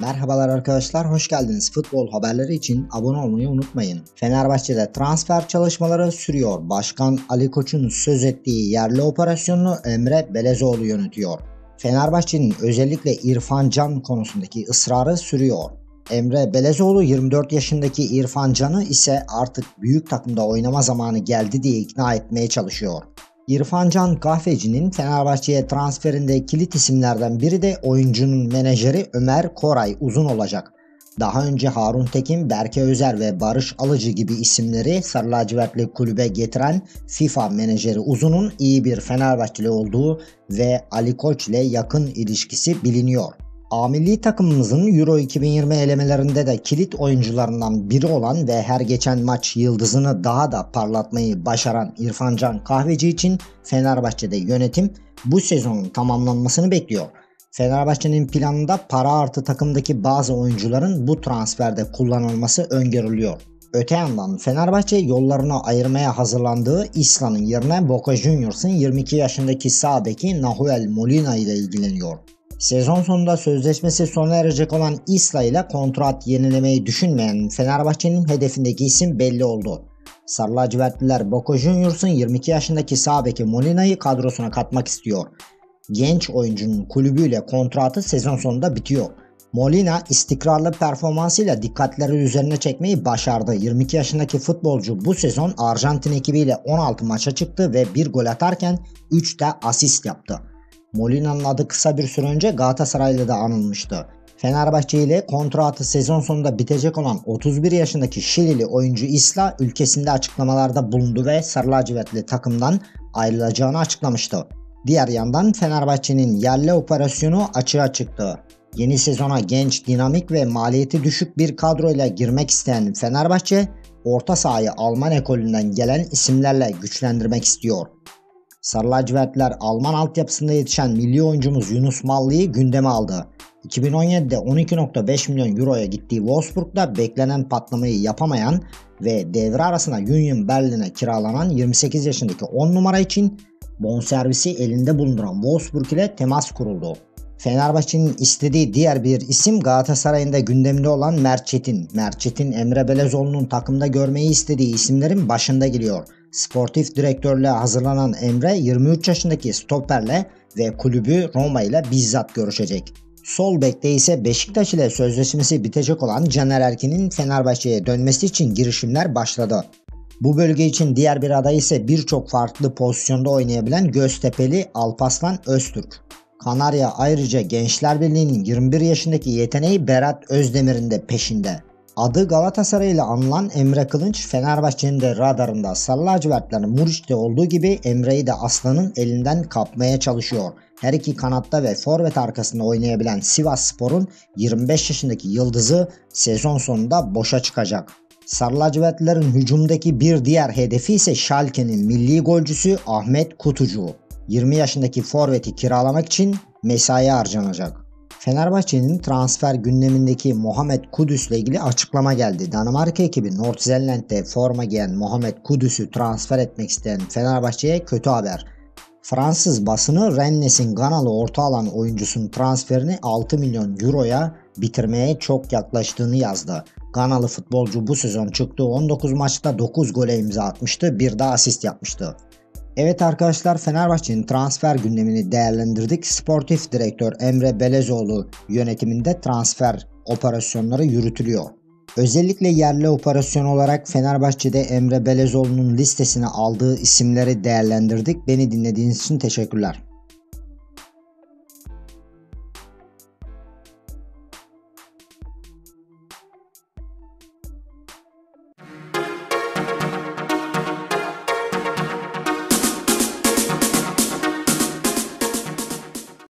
Merhabalar arkadaşlar, hoş geldiniz. Futbol haberleri için abone olmayı unutmayın. Fenerbahçe'de transfer çalışmaları sürüyor. Başkan Ali Koç'un söz ettiği yerli operasyonunu Emre Belezoğlu yönetiyor. Fenerbahçe'nin özellikle İrfan Can konusundaki ısrarı sürüyor. Emre Belezoğlu 24 yaşındaki İrfan Can'ı ise artık büyük takımda oynama zamanı geldi diye ikna etmeye çalışıyor. İrfan Can Kahveci'nin Fenerbahçe'ye transferinde kilit isimlerden biri de oyuncunun menajeri Ömer Koray Uzun olacak. Daha önce Harun Tekin, Berke Özer ve Barış Alıcı gibi isimleri Sarı lacivertli kulübe getiren FIFA menajeri Uzun'un iyi bir Fenerbahçeli olduğu ve Ali Koç ile yakın ilişkisi biliniyor. A milli takımımızın Euro 2020 elemelerinde de kilit oyuncularından biri olan ve her geçen maç yıldızını daha da parlatmayı başaran İrfan Can Kahveci için Fenerbahçe'de yönetim bu sezonun tamamlanmasını bekliyor. Fenerbahçe'nin planında para artı takımdaki bazı oyuncuların bu transferde kullanılması öngörülüyor. Öte yandan Fenerbahçe yollarını ayırmaya hazırlandığı Isla'nın yerine Boca Juniors'ın 22 yaşındaki sağ beki Nahuel Molina ile ilgileniyor. Sezon sonunda sözleşmesi sona erecek olan Isla ile kontrat yenilemeyi düşünmeyen Fenerbahçe'nin hedefindeki isim belli oldu. Sarı lacivertliler Boca Juniors'ın 22 yaşındaki sağ beki Molina'yı kadrosuna katmak istiyor. Genç oyuncunun kulübüyle kontratı sezon sonunda bitiyor. Molina istikrarlı performansıyla dikkatleri üzerine çekmeyi başardı. 22 yaşındaki futbolcu bu sezon Arjantin ekibiyle 16 maça çıktı ve 1 gol atarken 3 de asist yaptı. Molina'nın adı kısa bir süre önce Galatasaray'la da anılmıştı. Fenerbahçe ile kontratı sezon sonunda bitecek olan 31 yaşındaki Şilili oyuncu Isla ülkesinde açıklamalarda bulundu ve Sarı lacivertli takımdan ayrılacağını açıklamıştı. Diğer yandan Fenerbahçe'nin yerli operasyonu açığa çıktı. Yeni sezona genç, dinamik ve maliyeti düşük bir kadroyla girmek isteyen Fenerbahçe, orta sahayı Alman ekolünden gelen isimlerle güçlendirmek istiyor. Sarı lacivertliler Alman altyapısında yetişen milli oyuncumuz Yunus Mallı'yı gündeme aldı. 2017'de 12,5 milyon euroya gittiği Wolfsburg'da beklenen patlamayı yapamayan ve devre arasında Union Berlin'e kiralanan 28 yaşındaki 10 numara için bonservisi elinde bulunduran Wolfsburg ile temas kuruldu. Fenerbahçe'nin istediği diğer bir isim Galatasaray'ın da gündeminde olan Mert Çetin. Mert Çetin, Emre Belezoğlu'nun takımda görmeyi istediği isimlerin başında geliyor. Sportif direktörle hazırlanan Emre 23 yaşındaki stoperle ve kulübü Roma ile bizzat görüşecek. Sol bekte ise Beşiktaş ile sözleşmesi bitecek olan Caner Erkin'in Fenerbahçe'ye dönmesi için girişimler başladı. Bu bölge için diğer bir aday ise birçok farklı pozisyonda oynayabilen Göztepe'li Alparslan Öztürk. Kanarya ayrıca Gençler Birliği'nin 21 yaşındaki yeteneği Berat Özdemir'in de peşinde. Adı Galatasaray ile anılan Emre Kılınç, Fenerbahçe'nin de radarında. Sarı lacivertlerin Muriç'te olduğu gibi Emre'yi de Aslan'ın elinden kapmaya çalışıyor. Her iki kanatta ve forvet arkasında oynayabilen Sivasspor'un 25 yaşındaki yıldızı sezon sonunda boşa çıkacak. Sarı lacivertlilerin hücumdaki bir diğer hedefi ise Schalke'nin milli golcüsü Ahmet Kutucu. 20 yaşındaki forveti kiralamak için mesai harcanacak. Fenerbahçe'nin transfer gündemindeki Mohamed Kudüs ile ilgili açıklama geldi. Danimarka ekibi Nordsjælland'de forma giyen Mohamed Kudüs'ü transfer etmek isteyen Fenerbahçe'ye kötü haber. Fransız basını Rennes'in Ganalı orta alan oyuncusunun transferini 6 milyon euroya bitirmeye çok yaklaştığını yazdı. Ganalı futbolcu bu sezon çıktığı 19 maçta 9 gole imza atmıştı, bir de asist yapmıştı. Evet arkadaşlar, Fenerbahçe'nin transfer gündemini değerlendirdik. Sportif direktör Emre Belezoğlu yönetiminde transfer operasyonları yürütülüyor. Özellikle yerli operasyon olarak Fenerbahçe'de Emre Belezoğlu'nun listesine aldığı isimleri değerlendirdik. Beni dinlediğiniz için teşekkürler.